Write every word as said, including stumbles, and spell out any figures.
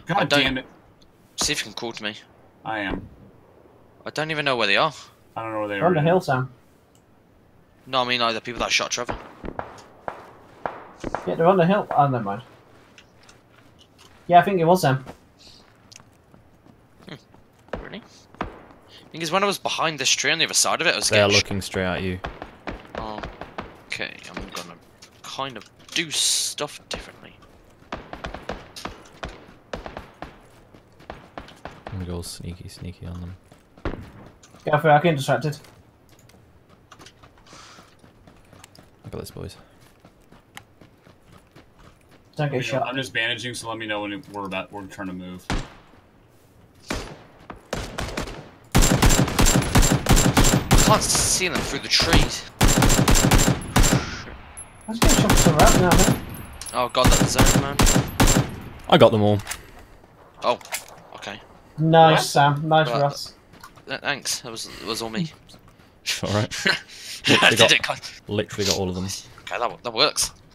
God damn it. See if you can call to me. I am. I don't even know where they are. I don't know where they They're are. on the hill, Sam. No, I mean like the people that shot Trevor. Yeah, they're on the hill. Oh, never mind. Yeah, I think it was them. Hmm. Really? Because when I was behind this tree on the other side of it, I was They are getting looking straight at you. Oh, okay, I'm gonna kind of do stuff differently. I'm gonna go all sneaky, sneaky on them. Go for it, I get distracted. I got this, boys. Don't get You know, shot. I'm just bandaging, so let me know when we're about we're trying to move. I can't see them through the trees. I was getting shot for some rap now, man. Oh god, that's the zone, man. I got them all. Oh, okay. Nice, What? Sam. Nice, Well, Ross. Th thanks, that was, that was all me. Alright. I Literally did got, it, God. literally got all of them. Okay, that, that works.